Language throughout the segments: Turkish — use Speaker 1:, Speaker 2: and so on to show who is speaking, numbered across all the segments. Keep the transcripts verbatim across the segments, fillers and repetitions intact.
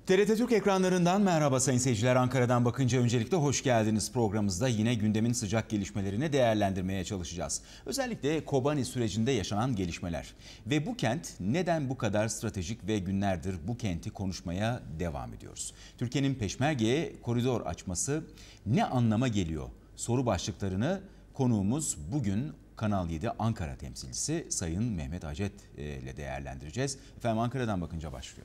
Speaker 1: T R T Türk ekranlarından merhaba sayın seyirciler. Ankara'dan bakınca öncelikle hoş geldiniz. Programımızda yine gündemin sıcak gelişmelerini değerlendirmeye çalışacağız. Özellikle Kobani sürecinde yaşanan gelişmeler. Ve bu kent neden bu kadar stratejik ve günlerdir bu kenti konuşmaya devam ediyoruz. Türkiye'nin Peşmerge'ye koridor açması ne anlama geliyor? Soru başlıklarını konuğumuz bugün Kanal yedi Ankara temsilcisi Sayın Mehmet Acet ile değerlendireceğiz. Efendim Ankara'dan bakınca başlıyor.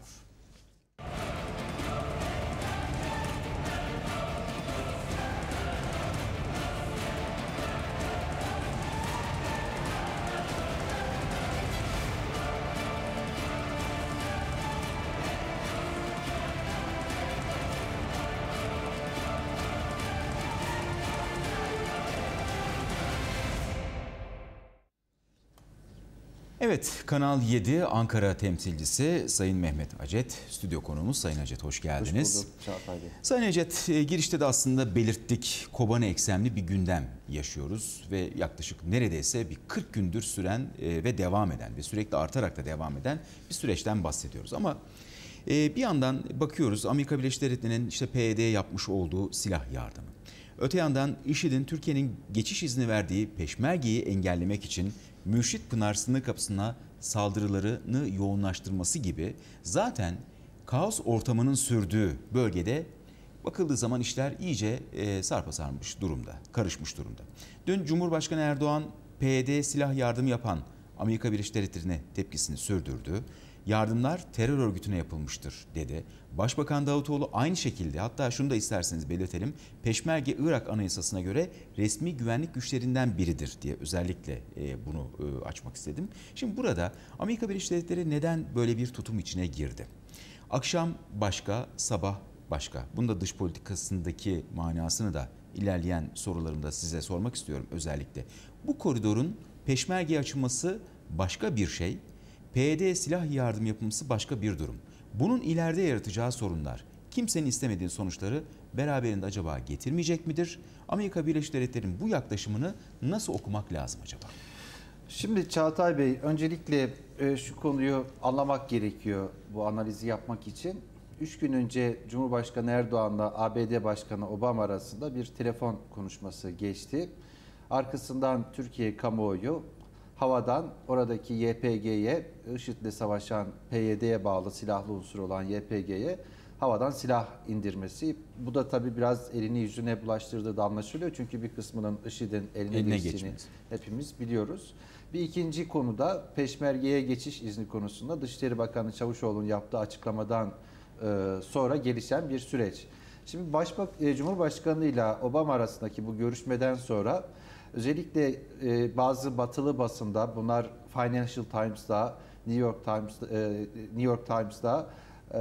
Speaker 1: Evet, Kanal yedi Ankara temsilcisi Sayın Mehmet Acet, stüdyo konuğumuz. Sayın Acet hoş geldiniz.
Speaker 2: Hoş bulduk Çağatay Bey.
Speaker 1: Sayın Acet, girişte de aslında belirttik, Kobani eksenli bir gündem yaşıyoruz ve yaklaşık neredeyse bir kırk gündür süren ve devam eden ve sürekli artarak da devam eden bir süreçten bahsediyoruz. Ama bir yandan bakıyoruz Amerika Birleşik Devletleri'nin işte P Y D'ye yapmış olduğu silah yardımı. Öte yandan IŞİD'in Türkiye'nin geçiş izni verdiği Peşmerge'yi engellemek için Mürşit Pınar sınır kapısına saldırılarını yoğunlaştırması gibi zaten kaos ortamının sürdüğü bölgede bakıldığı zaman işler iyice e, sarpa sarmış durumda, karışmış durumda. Dün Cumhurbaşkanı Erdoğan P Y D'ye silah yardımı yapan Amerika Birleşik Devletleri'ne tepkisini sürdürdü. Yardımlar terör örgütüne yapılmıştır dedi. Başbakan Davutoğlu aynı şekilde, hatta şunu da isterseniz belirtelim, Peşmerge Irak Anayasası'na göre resmi güvenlik güçlerinden biridir diye özellikle bunu açmak istedim. Şimdi burada Amerika Birleşik Devletleri neden böyle bir tutum içine girdi? Akşam başka, sabah başka. Bunun da dış politikasındaki manasını da ilerleyen sorularımda size sormak istiyorum özellikle. Bu koridorun Peşmerge'ye açılması başka bir şey. P Y D'ye silah yardım yapılması başka bir durum. Bunun ileride yaratacağı sorunlar, kimsenin istemediği sonuçları beraberinde acaba getirmeyecek midir? Amerika Birleşik Devletleri'nin bu yaklaşımını nasıl okumak lazım acaba?
Speaker 2: Şimdi Çağatay Bey, öncelikle şu konuyu anlamak gerekiyor bu analizi yapmak için. Üç gün önce Cumhurbaşkanı Erdoğan'la A B D Başkanı Obama arasında bir telefon konuşması geçti. Arkasından Türkiye kamuoyu havadan oradaki Y P G'ye, IŞİD'le savaşan P Y D'ye bağlı silahlı unsur olan Y P G'ye havadan silah indirmesi. Bu da tabii biraz elini yüzüne bulaştırdığı da anlaşılıyor. Çünkü bir kısmının IŞİD'in eline, eline geçtiğini geçmez. Hepimiz biliyoruz. Bir ikinci konuda Peşmerge'ye geçiş izni konusunda Dışişleri Bakanı Çavuşoğlu'nun yaptığı açıklamadan sonra gelişen bir süreç. Şimdi Başbak Cumhurbaşkanı ile Obama arasındaki bu görüşmeden sonra özellikle e, bazı batılı basında, bunlar Financial Times'da, New York Times, e, New York Times'da e,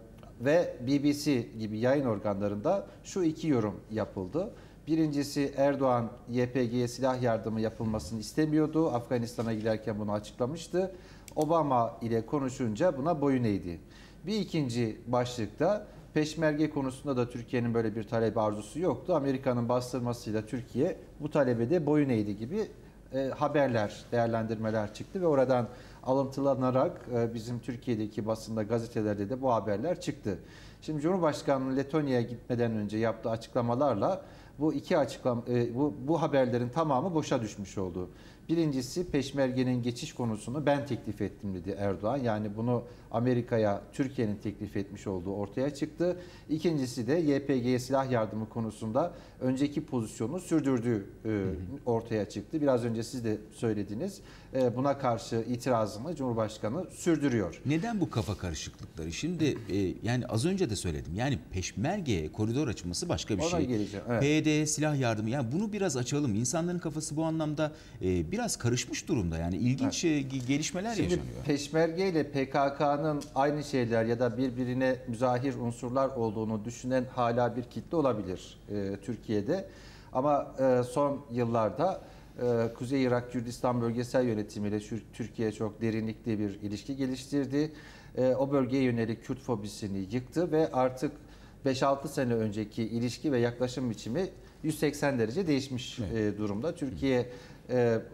Speaker 2: ve B B C gibi yayın organlarında şu iki yorum yapıldı. Birincisi, Erdoğan Y P G'ye silah yardımı yapılmasını istemiyordu. Afganistan'a giderken bunu açıklamıştı. Obama ile konuşunca buna boyun eğdi. Bir ikinci başlıkta Peşmerge konusunda da Türkiye'nin böyle bir talep arzusu yoktu. Amerika'nın bastırmasıyla Türkiye bu talebe de boyun eğdi gibi e, haberler, değerlendirmeler çıktı ve oradan alıntılanarak e, bizim Türkiye'deki basında, gazetelerde de bu haberler çıktı. Şimdi Cumhurbaşkanı'nın Letonya'ya gitmeden önce yaptığı açıklamalarla bu iki açıklama, e, bu, bu haberlerin tamamı boşa düşmüş oldu. Birincisi, Peşmerge'nin geçiş konusunu ben teklif ettim dedi Erdoğan. Yani bunu Amerika'ya Türkiye'nin teklif etmiş olduğu ortaya çıktı. İkincisi de Y P G'ye silah yardımı konusunda önceki pozisyonu sürdürdüğü e, ortaya çıktı. Biraz önce siz de söylediniz. E, buna karşı itirazını Cumhurbaşkanı sürdürüyor.
Speaker 1: Neden bu kafa karışıklıkları? Şimdi e, yani az önce de söyledim. Yani Peşmerge'ye koridor açılması başka bir
Speaker 2: Ona
Speaker 1: şey.
Speaker 2: geleceğim. Evet.
Speaker 1: P Y D'ye silah yardımı. Yani bunu biraz açalım. İnsanların kafası bu anlamda e, biraz karışmış durumda. Yani ilginç evet. gelişmeler
Speaker 2: Şimdi
Speaker 1: yaşanıyor.
Speaker 2: Peşmerge ile P K K'nın aynı şeyler ya da birbirine müzahir unsurlar olduğunu düşünen hala bir kitle olabilir e, Türkiye'de. Ama e, son yıllarda e, Kuzey Irak Kürdistan bölgesel yönetimiyle Türkiye çok derinlikli bir ilişki geliştirdi. E, o bölgeye yönelik Kürt fobisini yıktı ve artık beş altı sene önceki ilişki ve yaklaşım biçimi yüz seksen derece değişmiş evet. e, durumda. Türkiye e,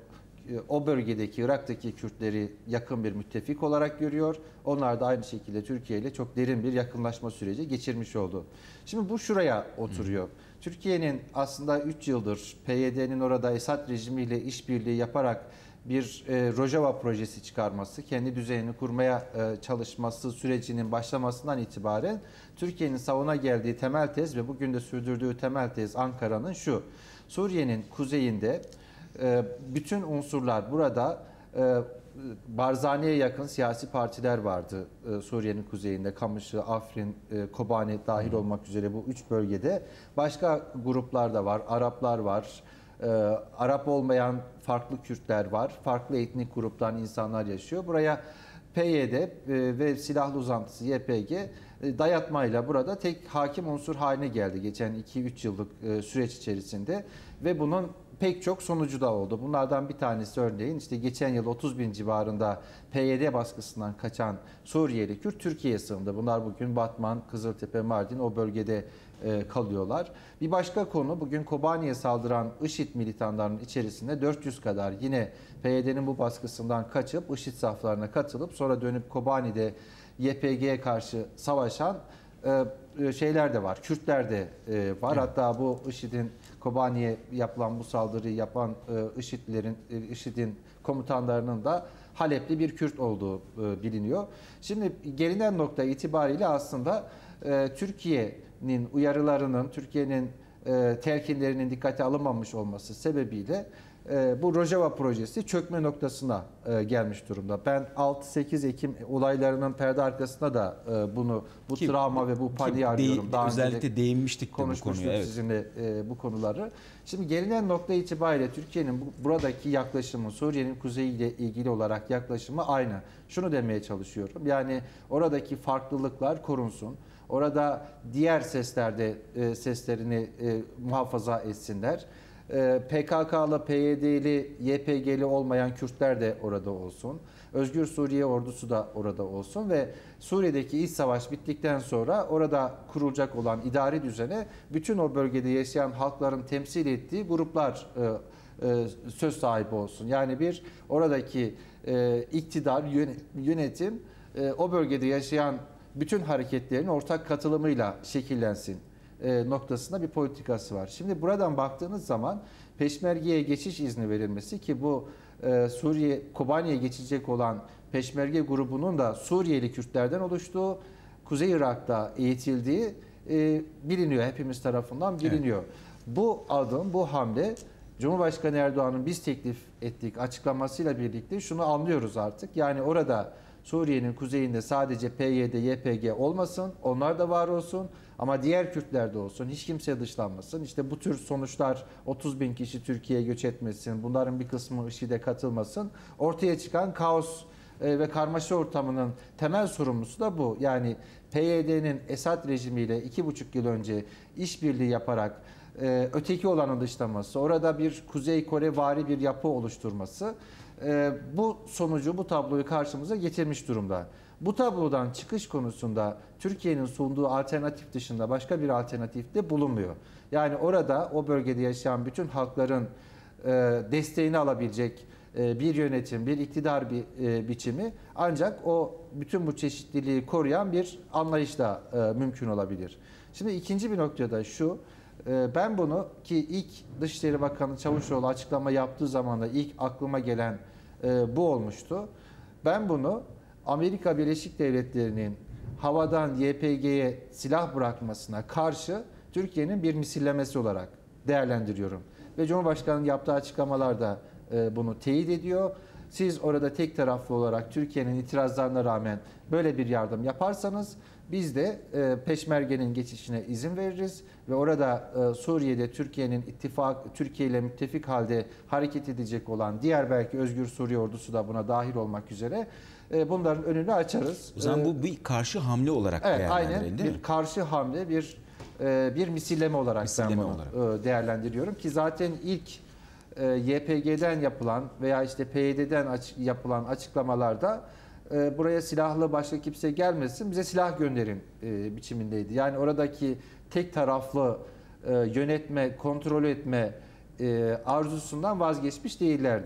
Speaker 2: o bölgedeki Irak'taki Kürtleri yakın bir müttefik olarak görüyor. Onlar da aynı şekilde Türkiye ile çok derin bir yakınlaşma süreci geçirmiş oldu. Şimdi bu şuraya oturuyor. Türkiye'nin aslında üç yıldır P Y D'nin orada Esad rejimiyle işbirliği yaparak bir e, Rojava projesi çıkarması, kendi düzenini kurmaya e, çalışması sürecinin başlamasından itibaren Türkiye'nin savuna geldiği temel tez ve bugün de sürdürdüğü temel tez Ankara'nın şu: Suriye'nin kuzeyinde e, bütün unsurlar burada, e, Barzani'ye yakın siyasi partiler vardı e, Suriye'nin kuzeyinde, Kamışlı, Afrin, e, Kobani dahil olmak üzere bu üç bölgede. Başka gruplar da var, Araplar var. Ee, Arap olmayan farklı Kürtler var. Farklı etnik gruptan insanlar yaşıyor. Buraya P Y D e, ve silahlı uzantısı Y P G e, dayatmayla burada tek hakim unsur haline geldi geçen iki üç yıllık e, süreç içerisinde ve bunun pek çok sonucu da oldu. Bunlardan bir tanesi örneğin işte geçen yıl otuz bin civarında P Y D baskısından kaçan Suriyeli Kürt Türkiye'ye sığındı. Bunlar bugün Batman, Kızıltepe, Mardin o bölgede e, kalıyorlar. Bir başka konu, bugün Kobani'ye saldıran IŞİD militanlarının içerisinde dört yüz kadar yine P Y D'nin bu baskısından kaçıp IŞİD saflarına katılıp sonra dönüp Kobani'de Y P G'ye karşı savaşan e, şeyler de var. Kürtler de e, var. Evet. Hatta bu IŞİD'in Kobani'ye yapılan bu saldırıyı yapan e, IŞİD'lerin e, IŞİD'in komutanlarının da Halepli bir Kürt olduğu e, biliniyor. Şimdi gelinen nokta itibariyle aslında e, Türkiye'nin uyarılarının, Türkiye'nin e, telkinlerinin dikkate alınmamış olması sebebiyle e, bu Rojava projesi çökme noktasına e, gelmiş durumda. Ben altı sekiz Ekim olaylarının perde arkasında da e, bunu, bu ki, travma ve bu paniği arıyorum. Daha
Speaker 1: özellikle de değinmiştik de bu konuya. Evet.
Speaker 2: Sizinle e, bu konuları. Şimdi gelinen nokta itibariyle Türkiye'nin bu, buradaki yaklaşımı, Suriye'nin kuzeyiyle ilgili olarak yaklaşımı aynı. Şunu demeye çalışıyorum. Yani oradaki farklılıklar korunsun. Orada diğer seslerde e, seslerini e, muhafaza etsinler. E, P K K'lı, P Y D'li, Y P G'li olmayan Kürtler de orada olsun. Özgür Suriye ordusu da orada olsun ve Suriye'deki iç savaş bittikten sonra orada kurulacak olan idari düzene bütün o bölgede yaşayan halkların temsil ettiği gruplar e, e, söz sahibi olsun. Yani bir oradaki e, iktidar, yönetim e, o bölgede yaşayan bütün hareketlerin ortak katılımıyla şekillensin e, noktasında bir politikası var. Şimdi buradan baktığınız zaman Peşmerge'ye geçiş izni verilmesi ki bu e, Suriye, Kobani'ye geçecek olan Peşmerge grubunun da Suriyeli Kürtlerden oluştuğu, Kuzey Irak'ta eğitildiği e, biliniyor. Hepimiz tarafından biliniyor. Evet. Bu adım, bu hamle Cumhurbaşkanı Erdoğan'ın biz teklif ettik açıklamasıyla birlikte şunu anlıyoruz artık. Yani orada Suriye'nin kuzeyinde sadece P Y D, Y P G olmasın, onlar da var olsun ama diğer Kürtler de olsun, hiç kimse dışlanmasın. İşte bu tür sonuçlar, otuz bin kişi Türkiye'ye göç etmesin, bunların bir kısmı IŞİD'e katılmasın. Ortaya çıkan kaos ve karmaşa ortamının temel sorumlusu da bu. Yani P Y D'nin Esad rejimiyle iki buçuk yıl önce işbirliği yaparak öteki olanın dışlaması, orada bir Kuzey Kore vari bir yapı oluşturması, bu sonucu, bu tabloyu karşımıza getirmiş durumda. Bu tablodan çıkış konusunda Türkiye'nin sunduğu alternatif dışında başka bir alternatif de bulunmuyor. Yani orada o bölgede yaşayan bütün halkların desteğini alabilecek bir yönetim, bir iktidar bir biçimi ancak o bütün bu çeşitliliği koruyan bir anlayışla mümkün olabilir. Şimdi ikinci bir noktada şu: ben bunu, ki ilk Dışişleri Bakanı Çavuşoğlu açıklama yaptığı zaman da ilk aklıma gelen bu olmuştu. Ben bunu Amerika Birleşik Devletleri'nin havadan Y P G'ye silah bırakmasına karşı Türkiye'nin bir misillemesi olarak değerlendiriyorum. Ve Cumhurbaşkanı'nın yaptığı açıklamalarda bunu teyit ediyor. Siz orada tek taraflı olarak Türkiye'nin itirazlarına rağmen böyle bir yardım yaparsanız biz de e, Peşmerge'nin geçişine izin veririz ve orada e, Suriye'de Türkiye'nin ittifak, Türkiye ile müttefik halde hareket edecek olan diğer belki Özgür Suriye ordusu da buna dahil olmak üzere e, bunların önünü açarız.
Speaker 1: O zaman bu bir karşı hamle olarak
Speaker 2: evet,
Speaker 1: değerlendirelim,
Speaker 2: aynen,
Speaker 1: değil
Speaker 2: bir
Speaker 1: mi?
Speaker 2: karşı hamle, bir e, bir misilleme olarak misilleme ben bunu olarak. değerlendiriyorum ki zaten ilk e, Y P G'den yapılan veya işte P Y D'den aç, yapılan açıklamalarda buraya silahlı başka kimse gelmesin, bize silah gönderin e, biçimindeydi. Yani oradaki tek taraflı e, yönetme, kontrol etme e, arzusundan vazgeçmiş değillerdi.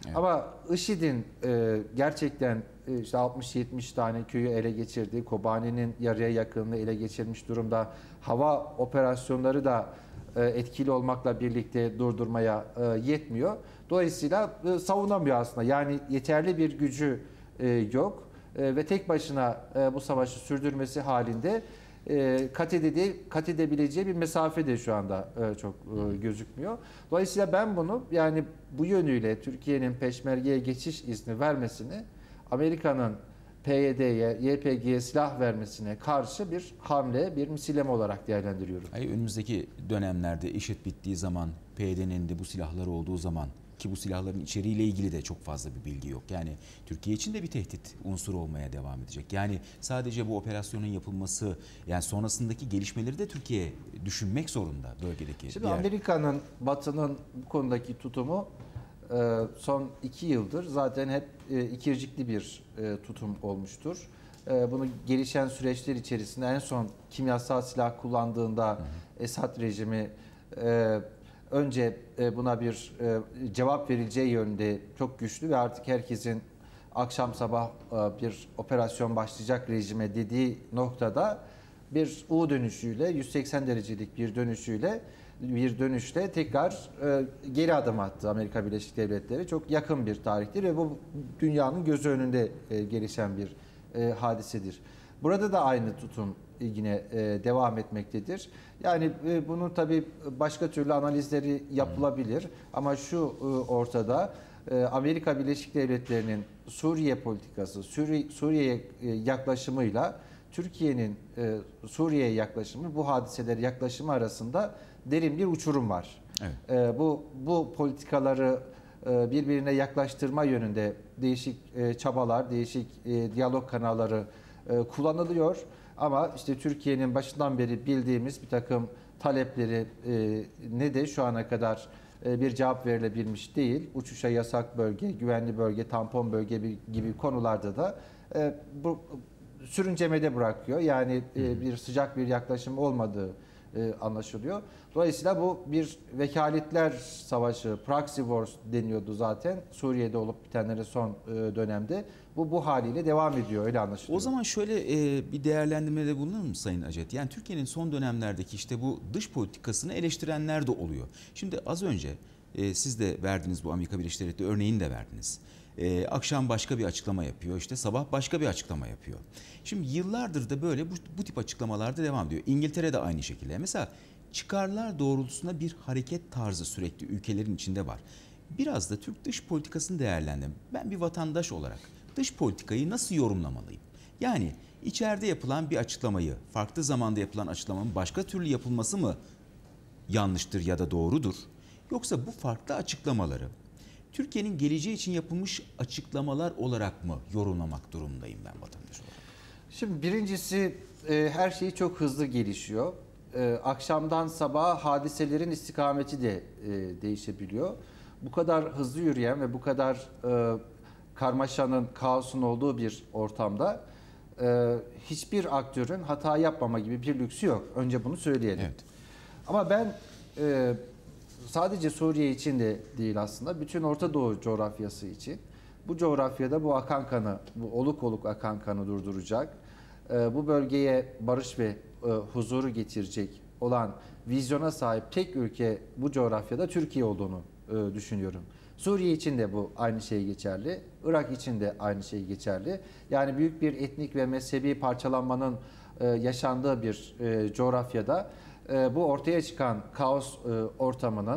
Speaker 1: Evet.
Speaker 2: Ama IŞİD'in e, gerçekten e, işte altmış yetmiş tane köyü ele geçirdiği, Kobani'nin yarıya yakınını ele geçirmiş durumda. Hava operasyonları da e, etkili olmakla birlikte durdurmaya e, yetmiyor. Dolayısıyla e, savunamıyor aslında. Yani yeterli bir gücü e, yok e, ve tek başına e, bu savaşı sürdürmesi halinde e, kat, ededi, kat edebileceği bir mesafe de şu anda e, çok e, gözükmüyor. Dolayısıyla ben bunu yani bu yönüyle Türkiye'nin peşmergeye geçiş izni vermesini Amerika'nın P Y D'ye, Y P G'ye silah vermesine karşı bir hamle, bir misilleme olarak değerlendiriyorum.
Speaker 1: Hayır, önümüzdeki dönemlerde IŞİD bittiği zaman, P Y D'nin de bu silahları olduğu zaman, ki bu silahların içeriğiyle ilgili de çok fazla bir bilgi yok. Yani Türkiye için de bir tehdit unsuru olmaya devam edecek. Yani sadece bu operasyonun yapılması, yani sonrasındaki gelişmeleri de Türkiye düşünmek zorunda bölgedeki.
Speaker 2: Şimdi
Speaker 1: diğer...
Speaker 2: Amerika'nın, Batı'nın bu konudaki tutumu e, son iki yıldır zaten hep e, ikircikli bir e, tutum olmuştur. E, bunu gelişen süreçler içerisinde en son kimyasal silah kullandığında hı hı. Esad rejimi e, önce e, buna bir e, cevap verileceği yönünde çok güçlü ve artık herkesin akşam sabah e, bir operasyon başlayacak rejime dediği noktada bir U dönüşüyle, yüz seksen derecelik bir dönüşüyle bir dönüşle tekrar e, geri adım attı Amerika Birleşik Devletleri. Çok yakın bir tarihtir ve bu dünyanın gözü önünde e, gelişen bir e, hadisedir. Burada da aynı tutum yine e, devam etmektedir. Yani e, bunun tabii başka türlü analizleri yapılabilir ama şu e, ortada e, Amerika Birleşik Devletleri'nin Suriye politikası, Suriye, Suriye'ye e, yaklaşımıyla Türkiye'nin e, Suriye'ye yaklaşımı, bu hadiseleri yaklaşımı arasında derin bir uçurum var. Evet. E, bu bu politikaları e, birbirine yaklaştırma yönünde değişik e, çabalar, değişik e, diyalog kanalları e, kullanılıyor. Ama işte Türkiye'nin başından beri bildiğimiz bir takım talepleri e, ne de şu ana kadar e, bir cevap verilebilmiş değil. Uçuşa yasak bölge, güvenli bölge, tampon bölge gibi konularda da e, bu sürüncemede bırakıyor. Yani e, bir sıcak bir yaklaşım olmadığı e, anlaşılıyor. Dolayısıyla bu bir vekaletler savaşı, proxy wars deniyordu zaten Suriye'de olup bitenlere son e, dönemde. Bu bu haliyle devam ediyor, öyle anlaşılıyor.
Speaker 1: O zaman şöyle e, bir değerlendirmede bulunur mu Sayın Acet? Yani Türkiye'nin son dönemlerdeki işte bu dış politikasını eleştirenler de oluyor. Şimdi az önce e, siz de verdiniz bu Amerika Birleşik Devletleri örneğini de verdiniz. Ee, akşam başka bir açıklama yapıyor, işte sabah başka bir açıklama yapıyor. Şimdi yıllardır da böyle bu, bu tip açıklamalarda devam ediyor. İngiltere de aynı şekilde. Mesela çıkarlar doğrultusunda bir hareket tarzı sürekli ülkelerin içinde var. Biraz da Türk dış politikasını değerlendim. Ben bir vatandaş olarak dış politikayı nasıl yorumlamalıyım? Yani içeride yapılan bir açıklamayı, farklı zamanda yapılan açıklamanın başka türlü yapılması mı yanlıştır ya da doğrudur? Yoksa bu farklı açıklamaları Türkiye'nin geleceği için yapılmış açıklamalar olarak mı yorumlamak durumundayım ben vatandaş olarak?
Speaker 2: Şimdi birincisi e, her şey çok hızlı gelişiyor. E, akşamdan sabaha hadiselerin istikameti de e, değişebiliyor. Bu kadar hızlı yürüyen ve bu kadar e, karmaşanın, kaosun olduğu bir ortamda e, hiçbir aktörün hata yapmama gibi bir lüksü yok. Önce bunu söyleyelim.
Speaker 1: Evet.
Speaker 2: Ama ben e, sadece Suriye için de değil aslında, bütün Orta Doğu coğrafyası için bu coğrafyada bu akan kanı, bu oluk oluk akan kanı durduracak, bu bölgeye barış ve huzuru getirecek olan vizyona sahip tek ülke bu coğrafyada Türkiye olduğunu düşünüyorum. Suriye için de bu aynı şey geçerli, Irak için de aynı şey geçerli. Yani büyük bir etnik ve mezhebi parçalanmanın yaşandığı bir coğrafyada bu ortaya çıkan kaos ortamının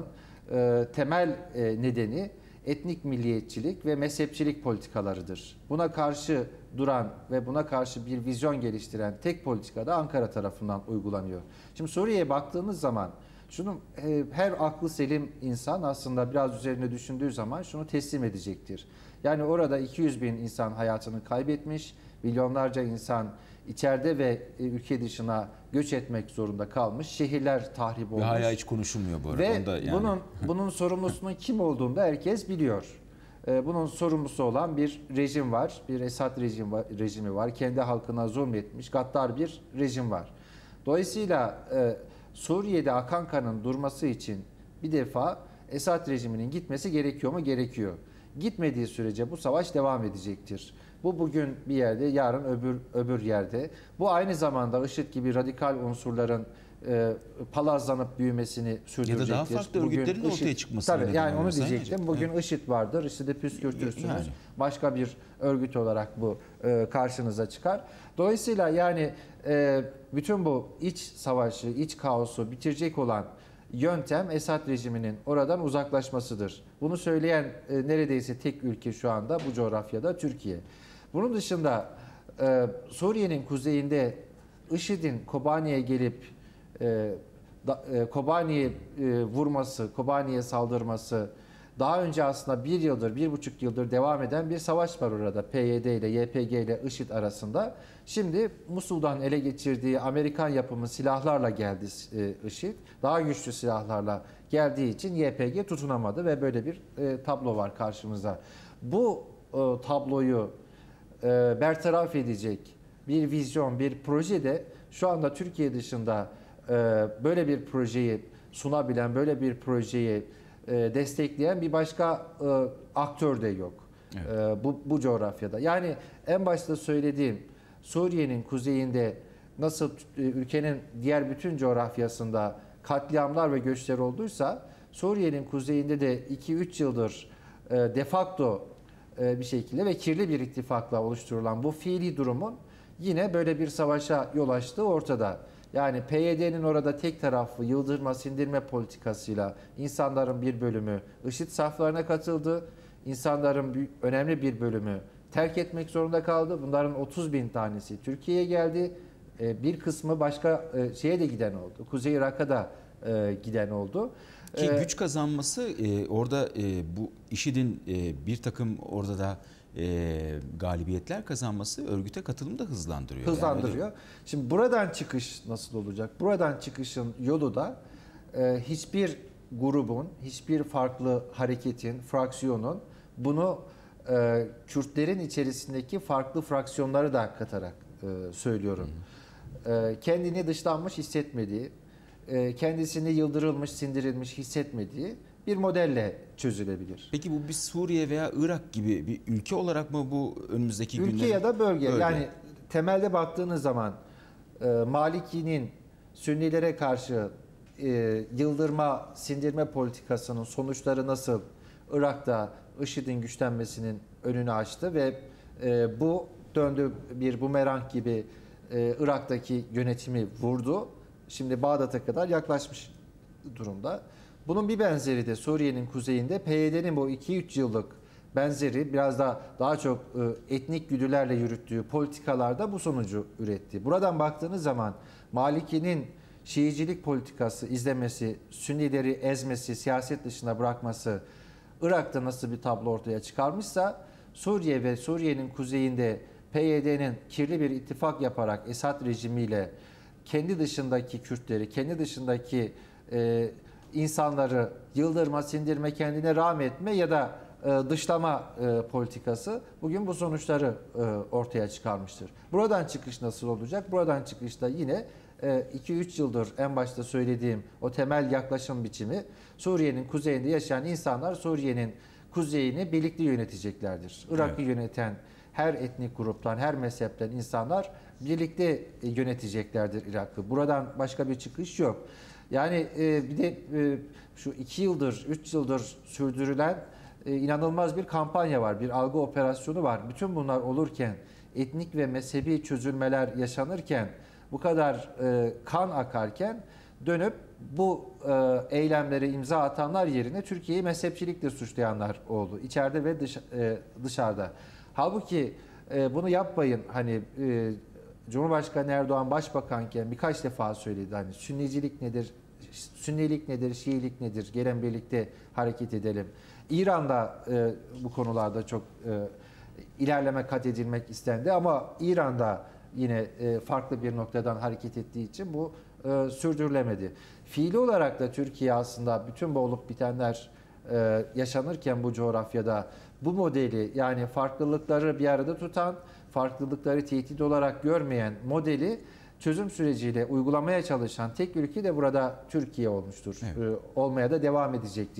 Speaker 2: temel nedeni etnik milliyetçilik ve mezhepçilik politikalarıdır. Buna karşı duran ve buna karşı bir vizyon geliştiren tek politika da Ankara tarafından uygulanıyor. Şimdi Suriye'ye baktığımız zaman şunu her aklı selim insan aslında biraz üzerine düşündüğü zaman şunu teslim edecektir. Yani orada iki yüz bin insan hayatını kaybetmiş, milyonlarca insan içeride ve ülke dışına göç etmek zorunda kalmış. Şehirler tahrip olmuş.
Speaker 1: Ve hala hiç konuşulmuyor bu arada.
Speaker 2: Ve
Speaker 1: Onda yani.
Speaker 2: bunun bunun sorumlusunun kim olduğunu da herkes biliyor. Bunun sorumlusu olan bir rejim var. Bir Esad rejim var, rejimi var. Kendi halkına zulmetmiş, gaddar bir rejim var. Dolayısıyla Suriye'de akan kanın durması için bir defa Esad rejiminin gitmesi gerekiyor mu? Gerekiyor. Gitmediği sürece bu savaş devam edecektir. Bu bugün bir yerde, yarın öbür öbür yerde. Bu aynı zamanda IŞİD gibi radikal unsurların e, palazlanıp büyümesini sürdürecektir.
Speaker 1: Ya da daha farklı
Speaker 2: bugün
Speaker 1: örgütlerin de
Speaker 2: IŞİD,
Speaker 1: ortaya çıkması.
Speaker 2: tabii yani onu
Speaker 1: Sayın
Speaker 2: diyecektim.
Speaker 1: Hacı.
Speaker 2: Bugün
Speaker 1: Evet.
Speaker 2: IŞİD vardır. IŞİD'i püskürtürsünüz.
Speaker 1: Yani.
Speaker 2: Başka bir örgüt olarak bu e, karşınıza çıkar. Dolayısıyla yani e, bütün bu iç savaşı, iç kaosu bitirecek olan yöntem Esad rejiminin oradan uzaklaşmasıdır. Bunu söyleyen e, neredeyse tek ülke şu anda bu coğrafyada Türkiye. Bunun dışında e, Suriye'nin kuzeyinde IŞİD'in Kobani'ye gelip e, da, e, Kobani'ye e, vurması, Kobani'ye saldırması, daha önce aslında bir yıldır, bir buçuk yıldır devam eden bir savaş var orada. P Y D ile, Y P G ile IŞİD arasında. Şimdi Musul'dan ele geçirdiği Amerikan yapımı silahlarla geldi e, IŞİD. Daha güçlü silahlarla geldiği için Y P G tutunamadı ve böyle bir e, tablo var karşımıza. Bu e, tabloyu e, bertaraf edecek bir vizyon, bir proje de şu anda Türkiye dışında e, böyle bir projeyi sunabilen, böyle bir projeyi e, destekleyen bir başka e, aktör de yok. Evet. E, bu, bu coğrafyada. Yani en başta söylediğim Suriye'nin kuzeyinde nasıl e, ülkenin diğer bütün coğrafyasında katliamlar ve göçler olduysa Suriye'nin kuzeyinde de iki üç yıldır e, de facto e, bir şekilde ve kirli bir ittifakla oluşturulan bu fiili durumun yine böyle bir savaşa yol açtığı ortada. Yani P Y D'nin orada tek taraflı yıldırma sindirme politikasıyla insanların bir bölümü IŞİD saflarına katıldı. İnsanların büyük, önemli bir bölümü terk etmek zorunda kaldı. Bunların otuz bin tanesi Türkiye'ye geldi. Bir kısmı başka şeye de giden oldu. Kuzey Irak'a da giden oldu.
Speaker 1: Ki güç kazanması orada bu IŞİD'in bir takım orada da E, galibiyetler kazanması örgüte katılımı da hızlandırıyor.
Speaker 2: Hızlandırıyor.
Speaker 1: Yani.
Speaker 2: Şimdi buradan çıkış nasıl olacak? Buradan çıkışın yolu da e, hiçbir grubun, hiçbir farklı hareketin, fraksiyonun bunu e, Kürtlerin içerisindeki farklı fraksiyonları da katarak e, söylüyorum. Hı hı. E, kendini dışlanmış hissetmediği, e, kendisini yıldırılmış, sindirilmiş hissetmediği bir modelle çözülebilir.
Speaker 1: Peki bu bir Suriye veya Irak gibi bir ülke olarak mı bu önümüzdeki günler?
Speaker 2: Ülke ya da bölge.
Speaker 1: bölge.
Speaker 2: Yani temelde baktığınız zaman e, Maliki'nin Sünnilere karşı e, yıldırma, sindirme politikasının sonuçları nasıl Irak'ta IŞİD'in güçlenmesinin önünü açtı ve e, bu döndü bir bumerang gibi e, Irak'taki yönetimi vurdu. Şimdi Bağdat'a kadar yaklaşmış durumda. Bunun bir benzeri de Suriye'nin kuzeyinde P Y D'nin bu iki üç yıllık benzeri biraz da daha çok etnik güdülerle yürüttüğü politikalarda bu sonucu üretti. Buradan baktığınız zaman Maliki'nin Şiicilik politikası izlemesi, Sünnileri ezmesi, siyaset dışına bırakması Irak'ta nasıl bir tablo ortaya çıkarmışsa Suriye ve Suriye'nin kuzeyinde P Y D'nin kirli bir ittifak yaparak Esad rejimiyle kendi dışındaki Kürtleri, kendi dışındaki e, insanları yıldırma, sindirme, kendine rahmetme ya da e, dışlama e, politikası bugün bu sonuçları e, ortaya çıkarmıştır. Buradan çıkış nasıl olacak? Buradan çıkışta yine iki üç yıldır en başta söylediğim o temel yaklaşım biçimi Suriye'nin kuzeyinde yaşayan insanlar Suriye'nin kuzeyini birlikte yöneteceklerdir. Irak'ı evet. yöneten her etnik gruptan, her mezhepten insanlar birlikte yöneteceklerdir Irak'ı. Buradan başka bir çıkış yok. Yani e, bir de e, şu iki yıldır, üç yıldır sürdürülen e, inanılmaz bir kampanya var, bir algı operasyonu var. Bütün bunlar olurken, etnik ve mezhebi çözülmeler yaşanırken, bu kadar e, kan akarken dönüp bu e, eylemlere imza atanlar yerine Türkiye'yi mezhepçilikle suçlayanlar oldu. İçeride ve dış, e, dışarıda. Halbuki e, bunu yapmayın. Hani e, Cumhurbaşkanı Erdoğan başbakanken birkaç defa söyledi. Hani Sünnicilik nedir? Sünnilik nedir? Şiilik nedir? Gelin birlikte hareket edelim. İran'da e, bu konularda çok e, ilerleme kat edilmek istendi ama İran'da yine e, farklı bir noktadan hareket ettiği için bu e, sürdürülemedi. Fiili olarak da Türkiye aslında bütün bu olup bitenler e, yaşanırken bu coğrafyada bu modeli yani farklılıkları bir arada tutan, farklılıkları tehdit olarak görmeyen modeli çözüm süreciyle uygulamaya çalışan tek ülke de burada Türkiye olmuştur. Evet. E, olmaya da devam edecektir.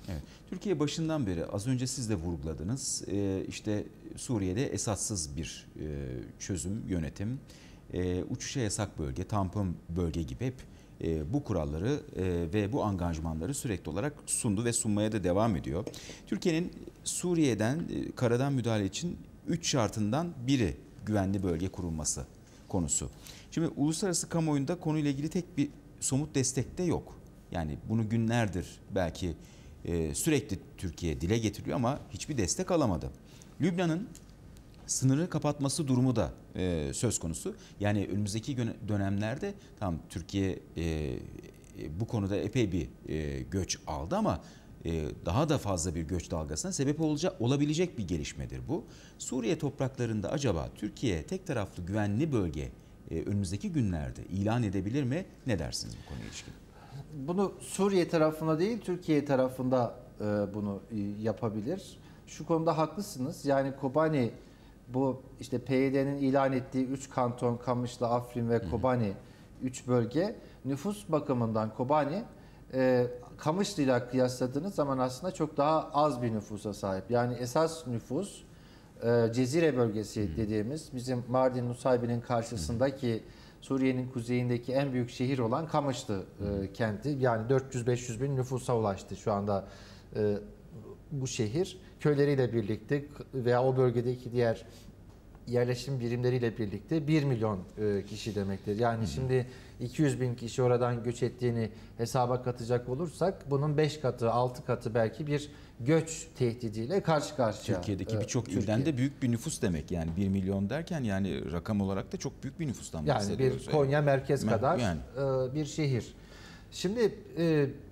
Speaker 1: Evet. Türkiye başından beri az önce siz de vurguladınız. Ee, işte Suriye'de esatsız bir e, çözüm, yönetim, e, uçuşa yasak bölge, tampon bölge gibi hep e, bu kuralları e, ve bu angajmanları sürekli olarak sundu ve sunmaya da devam ediyor. Türkiye'nin Suriye'den e, karadan müdahale için üç şartından biri güvenli bölge kurulması konusu. Şimdi uluslararası kamuoyunda konuyla ilgili tek bir somut destek de yok. Yani bunu günlerdir belki e, sürekli Türkiye dile getiriyor ama hiçbir destek alamadı. Lübnan'ın sınırı kapatması durumu da e, söz konusu. Yani önümüzdeki dönemlerde tam Türkiye e, bu konuda epey bir e, göç aldı ama e, daha da fazla bir göç dalgasına sebep olacak olabilecek bir gelişmedir bu. Suriye topraklarında acaba Türkiye tek taraflı güvenli bölge e, önümüzdeki günlerde ilan edebilir mi? Ne dersiniz bu konuya ilişkin?
Speaker 2: Bunu Suriye tarafında değil, Türkiye tarafında e, bunu e, yapabilir. Şu konuda haklısınız. Yani Kobani, bu işte P Y D'nin ilan ettiği üç kanton, Kamışlı, Afrin ve Kobani, üç bölge, nüfus bakımından Kobani e, Kamışlı ile kıyasladığınız zaman aslında çok daha az bir nüfusa sahip. Yani esas nüfus e, Cezire bölgesi dediğimiz bizim Mardin Nusaybin'in karşısındaki Suriye'nin kuzeyindeki en büyük şehir olan Kamışlı e, kenti. Yani dört yüz beş yüz bin nüfusa ulaştı şu anda e, bu şehir. Köyleriyle birlikte veya o bölgedeki diğer yerleşim birimleriyle birlikte bir milyon e, kişi demektir. Yani hı hı. Şimdi iki yüz bin kişi oradan göç ettiğini hesaba katacak olursak bunun beş katı, altı katı belki bir göç tehdidiyle karşı karşıya.
Speaker 1: Türkiye'deki birçok Türkiye. ilden de büyük bir nüfus demek. Yani bir milyon derken yani rakam olarak da çok büyük bir nüfustan bahsediyoruz.
Speaker 2: Yani bir Konya yani. merkez kadar
Speaker 1: yani.
Speaker 2: e, bir şehir. Şimdi e,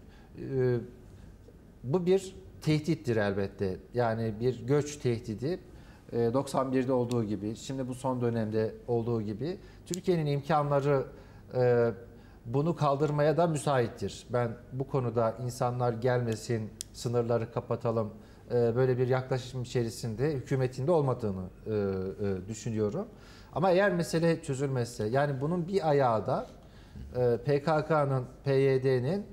Speaker 2: e, bu bir tehdittir elbette. Yani bir göç tehdidi. doksan birde olduğu gibi, şimdi bu son dönemde olduğu gibi Türkiye'nin imkanları e, bunu kaldırmaya da müsaittir. Ben bu konuda insanlar gelmesin, sınırları kapatalım, e, böyle bir yaklaşım içerisinde hükümetinde olmadığını e, e, düşünüyorum. Ama eğer mesele çözülmezse, yani bunun bir ayağı da e, P K K'nın, P Y D'nin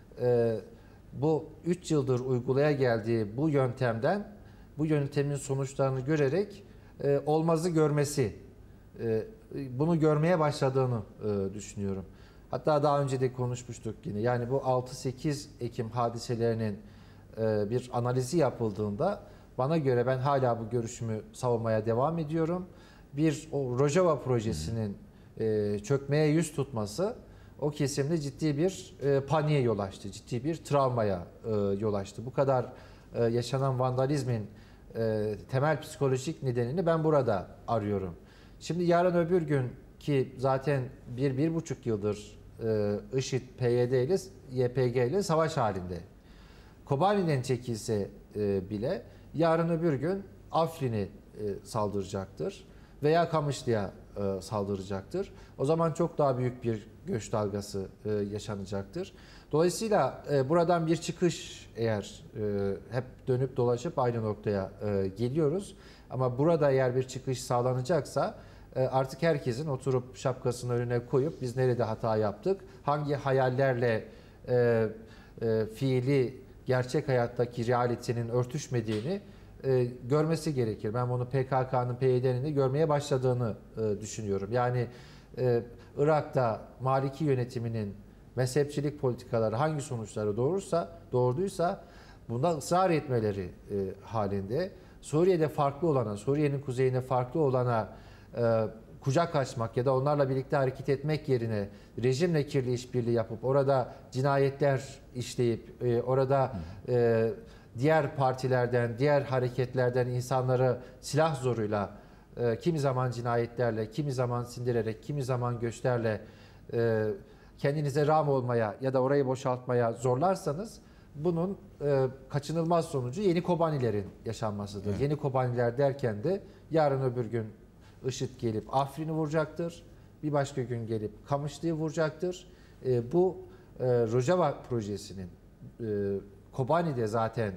Speaker 2: e, bu üç yıldır uygulaya geldiği bu yöntemden, bu yöntemin sonuçlarını görerek e, olmazı görmesi, e, bunu görmeye başladığını e, düşünüyorum. Hatta daha önce de konuşmuştuk yine. Yani bu altı sekiz Ekim hadiselerinin e, bir analizi yapıldığında bana göre, ben hala bu görüşümü savunmaya devam ediyorum. Bir o Rojava projesinin e, çökmeye yüz tutması o kesimde ciddi bir e, paniğe yol açtı. Ciddi bir travmaya e, yol açtı. Bu kadar e, yaşanan vandalizmin e, temel psikolojik nedenini ben burada arıyorum. Şimdi yarın öbür gün ki zaten bir, bir buçuk yıldır e, IŞİD, P Y D ile, Y P G ile savaş halinde. Kobani'den çekilse e, bile yarın öbür gün Afrin'i e, saldıracaktır veya Kamışlı'ya e, saldıracaktır. O zaman çok daha büyük bir göç dalgası e, yaşanacaktır. Dolayısıyla e, buradan bir çıkış, eğer e, hep dönüp dolaşıp aynı noktaya e, geliyoruz. Ama burada eğer bir çıkış sağlanacaksa e, artık herkesin oturup şapkasını önüne koyup biz nerede hata yaptık, hangi hayallerle e, e, fiili gerçek hayattaki realitenin örtüşmediğini e, görmesi gerekir. Ben bunu P K K'nın, P Y D'nin de görmeye başladığını e, düşünüyorum. Yani e, Irak'ta Maliki yönetiminin mezhepçilik politikaları hangi sonuçları doğurursa, doğurduysa bunda ısrar etmeleri e, halinde Suriye'de farklı olana, Suriye'nin kuzeyinde farklı olana e, kucak açmak ya da onlarla birlikte hareket etmek yerine rejimle kirli işbirliği yapıp orada cinayetler işleyip e, orada e, diğer partilerden, diğer hareketlerden insanları silah zoruyla, e, kimi zaman cinayetlerle, kimi zaman sindirerek, kimi zaman göçlerle e, kendinize rağm olmaya ya da orayı boşaltmaya zorlarsanız bunun e, kaçınılmaz sonucu yeni Kobanilerin yaşanmasıdır. Evet. Yeni Kobaniler derken de yarın öbür gün IŞİD gelip Afrin'i vuracaktır. Bir başka gün gelip Kamışlı'yı vuracaktır. E, bu e, Rojava projesinin e, Kobani'de zaten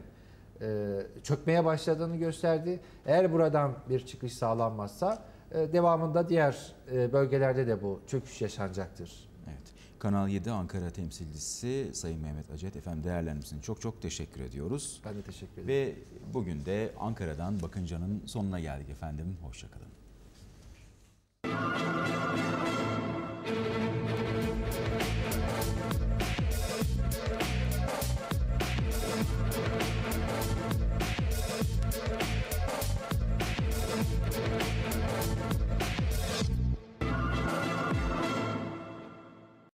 Speaker 2: e, çökmeye başladığını gösterdi. Eğer buradan bir çıkış sağlanmazsa e, devamında diğer e, bölgelerde de bu çöküş yaşanacaktır.
Speaker 1: Evet. Kanal yedi Ankara temsilcisi Sayın Mehmet Acet, efendim değerleriniz için çok çok teşekkür ediyoruz.
Speaker 2: Ben de teşekkür ederim.
Speaker 1: Ve bugün de Ankara'dan Bakınca'nın sonuna geldik efendim. Hoşça kalın.